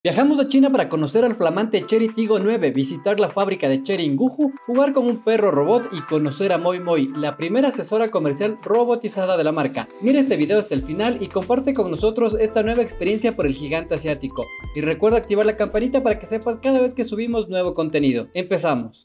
Viajamos a China para conocer al flamante Chery Tiggo 9, visitar la fábrica de Chery en Guju, jugar con un perro robot y conocer a Moi Moi, la primera asesora comercial robotizada de la marca. Mira este video hasta el final y comparte con nosotros esta nueva experiencia por el gigante asiático. Y recuerda activar la campanita para que sepas cada vez que subimos nuevo contenido. Empezamos.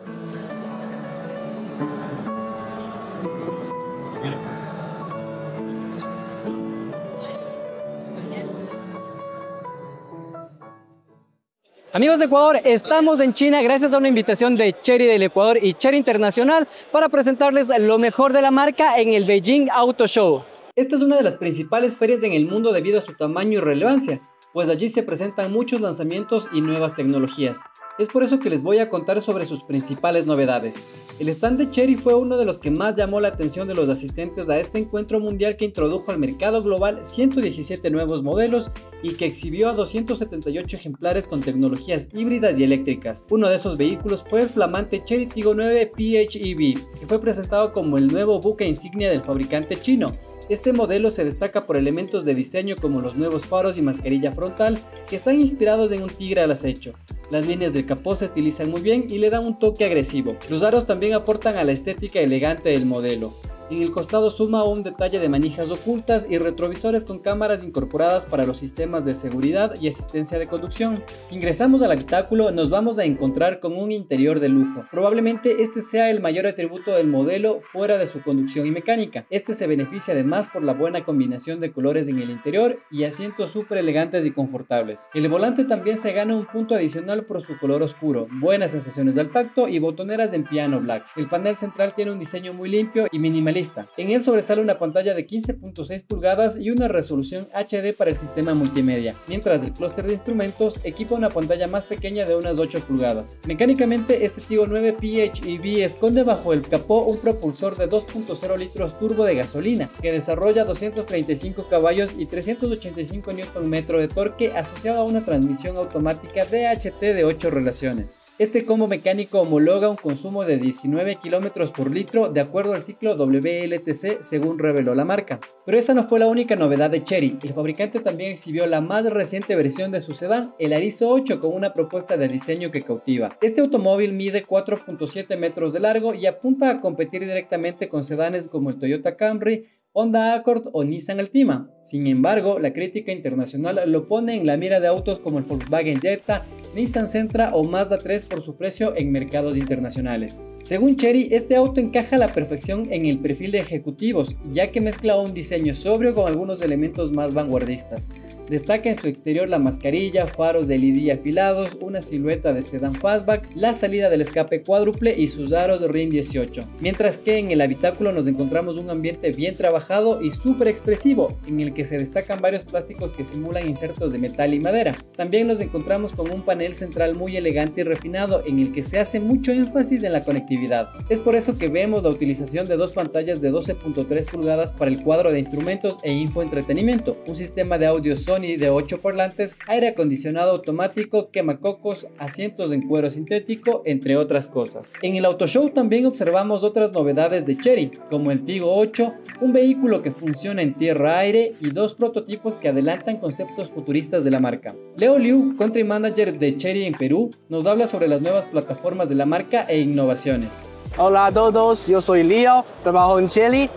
Amigos de Ecuador, estamos en China gracias a una invitación de Chery del Ecuador y Chery Internacional para presentarles lo mejor de la marca en el Beijing Auto Show. Esta es una de las principales ferias en el mundo debido a su tamaño y relevancia, pues allí se presentan muchos lanzamientos y nuevas tecnologías. Es por eso que les voy a contar sobre sus principales novedades. El stand de Chery fue uno de los que más llamó la atención de los asistentes a este encuentro mundial que introdujo al mercado global 117 nuevos modelos y que exhibió a 278 ejemplares con tecnologías híbridas y eléctricas. Uno de esos vehículos fue el flamante Chery Tiggo 9 PHEV, que fue presentado como el nuevo buque insignia del fabricante chino. Este modelo se destaca por elementos de diseño como los nuevos faros y mascarilla frontal que están inspirados en un tigre al acecho. Las líneas del capó se estilizan muy bien y le dan un toque agresivo. Los aros también aportan a la estética elegante del modelo. En el costado suma un detalle de manijas ocultas y retrovisores con cámaras incorporadas para los sistemas de seguridad y asistencia de conducción. Si ingresamos al habitáculo nos vamos a encontrar con un interior de lujo. Probablemente este sea el mayor atributo del modelo fuera de su conducción y mecánica. Este se beneficia además por la buena combinación de colores en el interior y asientos súper elegantes y confortables. El volante también se gana un punto adicional por su color oscuro, buenas sensaciones al tacto y botoneras en piano black. El panel central tiene un diseño muy limpio y minimalista. En él sobresale una pantalla de 15.6 pulgadas y una resolución HD para el sistema multimedia, mientras el clúster de instrumentos equipa una pantalla más pequeña de unas 8 pulgadas. Mecánicamente, este Tiggo 9 PHEV esconde bajo el capó un propulsor de 2.0 litros turbo de gasolina, que desarrolla 235 caballos y 385 Nm de torque asociado a una transmisión automática DHT de 8 relaciones. Este combo mecánico homologa un consumo de 19 km por litro de acuerdo al ciclo WLTC según reveló la marca. Pero esa no fue la única novedad de Chery. El fabricante también exhibió la más reciente versión de su sedán, el Arizo 8, con una propuesta de diseño que cautiva. Este automóvil mide 4.7 metros de largo y apunta a competir directamente con sedanes como el Toyota Camry, Honda Accord o Nissan Altima. Sin embargo, la crítica internacional lo pone en la mira de autos como el Volkswagen Jetta, Nissan Sentra o Mazda 3 por su precio en mercados internacionales. Según Chery, este auto encaja a la perfección en el perfil de ejecutivos, ya que mezcla un diseño sobrio con algunos elementos más vanguardistas. Destaca en su exterior la mascarilla, faros de LED afilados, una silueta de sedán fastback, la salida del escape cuádruple y sus aros RIN 18. Mientras que en el habitáculo nos encontramos un ambiente bien trabajado y súper expresivo, en el que se destacan varios plásticos que simulan insertos de metal y madera. También nos encontramos con un panel central muy elegante y refinado en el que se hace mucho énfasis en la conectividad. Es por eso que vemos la utilización de dos pantallas de 12.3 pulgadas para el cuadro de instrumentos e infoentretenimiento, un sistema de audio Sony de 8 parlantes, aire acondicionado automático, quemacocos, asientos en cuero sintético, entre otras cosas. En el Auto Show también observamos otras novedades de Chery, como el Tiggo 8, un vehículo que funciona en tierra-aire y dos prototipos que adelantan conceptos futuristas de la marca. Leo Liu, Country Manager de Chery en Perú, nos habla sobre las nuevas plataformas de la marca e innovaciones. Hola a todos, yo soy Leo, trabajo en Chery.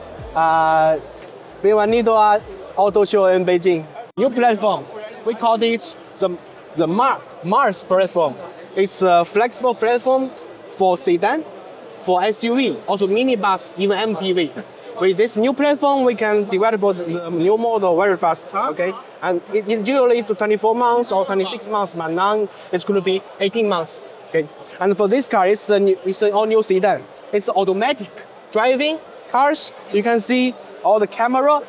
Bienvenido a Auto Show en Beijing. New platform, we call it the Mars platform. It's a flexible platform for sedan, for SUV, also minibus, even MPV. With this new platform, we can develop the new model very fast, okay? And it usually to 24 months or 26 months, but now it's going to be 18 months, okay? And for this car, it's an all-new sedan. It's automatic driving cars. You can see all the camera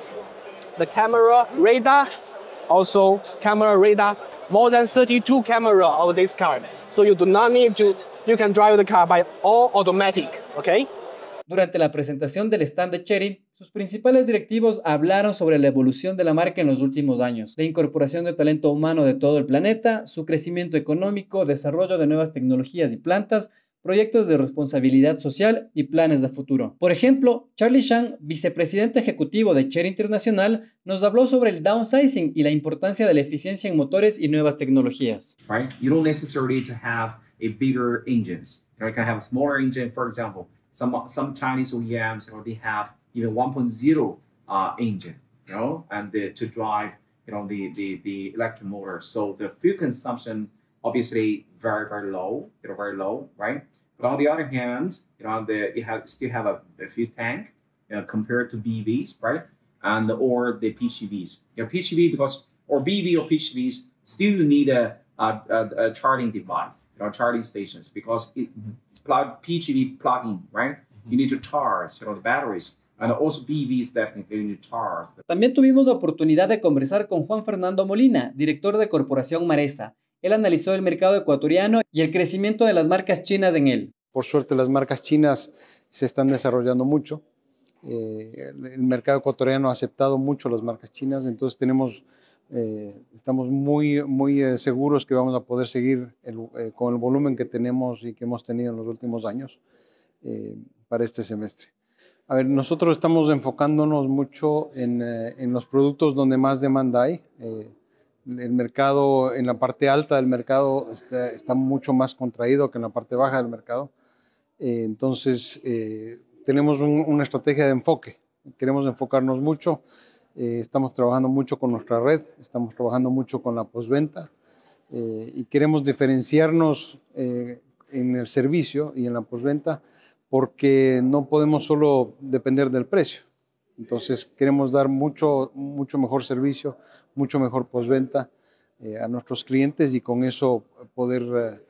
radar, also camera radar, more than 32 camera of this car. So you do not need to, you can drive the car by all automatic, okay? Durante la presentación del stand de Chery, sus principales directivos hablaron sobre la evolución de la marca en los últimos años, la incorporación de talento humano de todo el planeta, su crecimiento económico, desarrollo de nuevas tecnologías y plantas, proyectos de responsabilidad social y planes de futuro. Por ejemplo, Charlie Shang, vicepresidente ejecutivo de Chery Internacional, nos habló sobre el downsizing y la importancia de la eficiencia en motores y nuevas tecnologías. Right? You don't necessarily to have a bigger engines. You can have a smaller engine, for example. Some Chinese OEMs, they have even 1.0 engine, and to drive, the electric motor. So the fuel consumption obviously very low, right? But on the other hand, still have a fuel tank compared to BEVs, right? And or the PHEVs. PHEV or BEV or PHEVs still need a charging device, charging stations, because PHEV plug-in, right? You need to charge, the batteries. And also BEVs definitely need to charge. También tuvimos la oportunidad de conversar con Juan Fernando Molina, director de Corporación Maresa. Él analizó el mercado ecuatoriano y el crecimiento de las marcas chinas en él. Por suerte las marcas chinas se están desarrollando mucho. El mercado ecuatoriano ha aceptado mucho las marcas chinas, entonces estamos muy seguros que vamos a poder seguir con el volumen que tenemos y que hemos tenido en los últimos años para este semestre. A ver, nosotros estamos enfocándonos mucho en los productos donde más demanda hay. El mercado, en la parte alta del mercado, está mucho más contraído que en la parte baja del mercado. Entonces, tenemos una estrategia de enfoque. Queremos enfocarnos mucho. Estamos trabajando mucho con nuestra red, estamos trabajando mucho con la postventa y queremos diferenciarnos en el servicio y en la postventa porque no podemos solo depender del precio. Entonces queremos dar mucho mejor servicio, mucho mejor postventa a nuestros clientes y con eso poder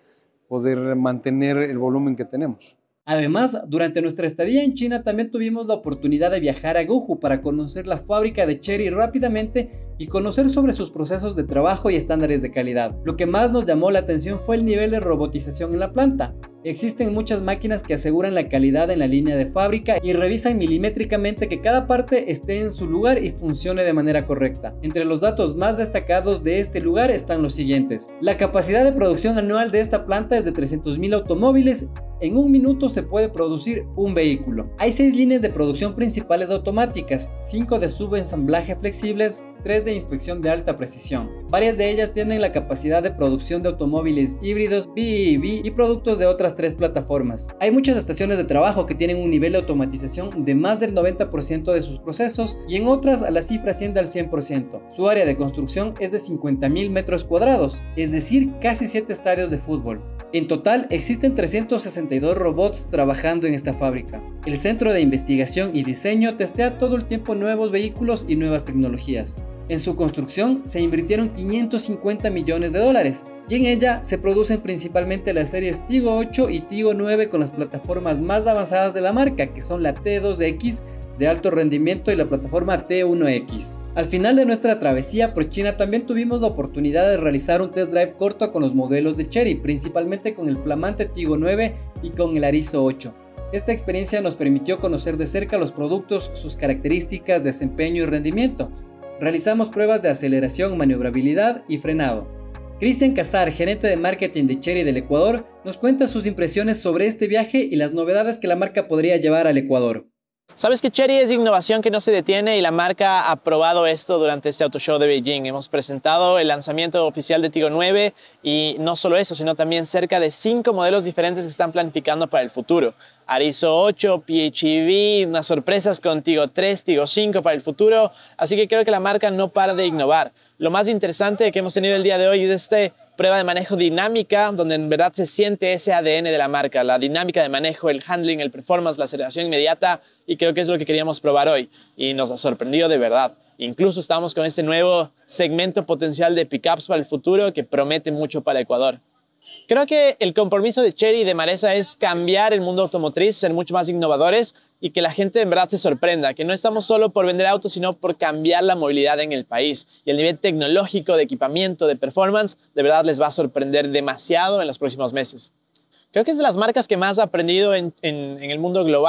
mantener el volumen que tenemos. Además, durante nuestra estadía en China también tuvimos la oportunidad de viajar a Guju para conocer la fábrica de Chery rápidamente y conocer sobre sus procesos de trabajo y estándares de calidad. Lo que más nos llamó la atención fue el nivel de robotización en la planta. Existen muchas máquinas que aseguran la calidad en la línea de fábrica y revisan milimétricamente que cada parte esté en su lugar y funcione de manera correcta. Entre los datos más destacados de este lugar están los siguientes. La capacidad de producción anual de esta planta es de 300.000 automóviles. En un minuto se puede producir un vehículo. Hay 6 líneas de producción principales automáticas, 5 de subensamblaje flexibles, 3 de inspección de alta precisión. Varias de ellas tienen la capacidad de producción de automóviles híbridos, BEV y productos de otras 3 plataformas. Hay muchas estaciones de trabajo que tienen un nivel de automatización de más del 90% de sus procesos y en otras la cifra asciende al 100%. Su área de construcción es de 50.000 metros cuadrados, es decir, casi 7 estadios de fútbol. En total existen 362 robots trabajando en esta fábrica. El Centro de Investigación y Diseño testea todo el tiempo nuevos vehículos y nuevas tecnologías. En su construcción se invirtieron 550 millones de dólares y en ella se producen principalmente las series Tigo 8 y Tigo 9 con las plataformas más avanzadas de la marca, que son la T2X de alto rendimiento y la plataforma T1X. Al final de nuestra travesía por China también tuvimos la oportunidad de realizar un test drive corto con los modelos de Chery, principalmente con el flamante Tigo 9 y con el Arizo 8. Esta experiencia nos permitió conocer de cerca los productos, sus características, desempeño y rendimiento. Realizamos pruebas de aceleración, maniobrabilidad y frenado. Cristian Casar, gerente de marketing de Chery del Ecuador, nos cuenta sus impresiones sobre este viaje y las novedades que la marca podría llevar al Ecuador. Sabes que Chery es innovación que no se detiene y la marca ha probado esto durante este Auto Show de Beijing. Hemos presentado el lanzamiento oficial de Tigo 9 y no solo eso, sino también cerca de 5 modelos diferentes que están planificando para el futuro. Arizo 8, PHEV, unas sorpresas con Tigo 3, Tigo 5 para el futuro. Así que creo que la marca no para de innovar. Lo más interesante que hemos tenido el día de hoy es esta prueba de manejo dinámica, donde en verdad se siente ese ADN de la marca, la dinámica de manejo, el handling, el performance, la aceleración inmediata, y creo que es lo que queríamos probar hoy, y nos ha sorprendido de verdad. Incluso estamos con este nuevo segmento potencial de pickups para el futuro que promete mucho para Ecuador. Creo que el compromiso de Chery y de Maresa es cambiar el mundo automotriz, ser mucho más innovadores y que la gente en verdad se sorprenda, que no estamos solo por vender autos, sino por cambiar la movilidad en el país. Y el nivel tecnológico, de equipamiento, de performance, de verdad les va a sorprender demasiado en los próximos meses. Creo que es de las marcas que más ha aprendido en el mundo global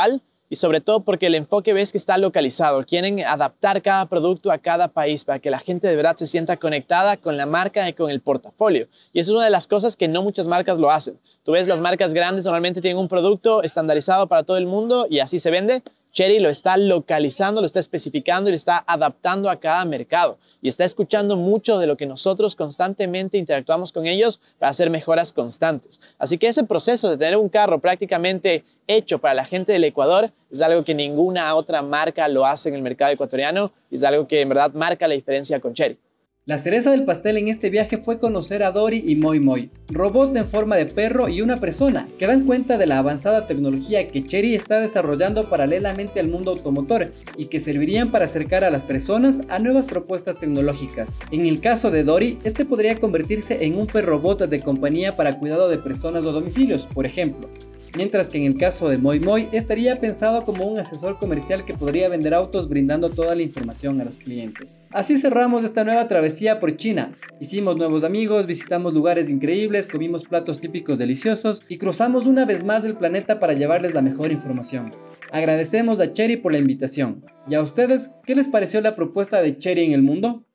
y sobre todo porque el enfoque ves que está localizado. Quieren adaptar cada producto a cada país para que la gente de verdad se sienta conectada con la marca y con el portafolio. Y eso es una de las cosas que no muchas marcas lo hacen. Tú ves, las marcas grandes normalmente tienen un producto estandarizado para todo el mundo y así se vende. Chery lo está localizando, lo está especificando y lo está adaptando a cada mercado. Y está escuchando mucho de lo que nosotros constantemente interactuamos con ellos para hacer mejoras constantes. Así que ese proceso de tener un carro prácticamente hecho para la gente del Ecuador es algo que ninguna otra marca lo hace en el mercado ecuatoriano y es algo que en verdad marca la diferencia con Chery. La cereza del pastel en este viaje fue conocer a Dory y Moi Moi, robots en forma de perro y una persona, que dan cuenta de la avanzada tecnología que Chery está desarrollando paralelamente al mundo automotor y que servirían para acercar a las personas a nuevas propuestas tecnológicas. En el caso de Dory, este podría convertirse en un perro robot de compañía para cuidado de personas o domicilios, por ejemplo. Mientras que en el caso de Moi Moi estaría pensado como un asesor comercial que podría vender autos brindando toda la información a los clientes. Así cerramos esta nueva travesía por China. Hicimos nuevos amigos, visitamos lugares increíbles, comimos platos típicos deliciosos y cruzamos una vez más el planeta para llevarles la mejor información. Agradecemos a Chery por la invitación. ¿Y a ustedes qué les pareció la propuesta de Chery en el mundo?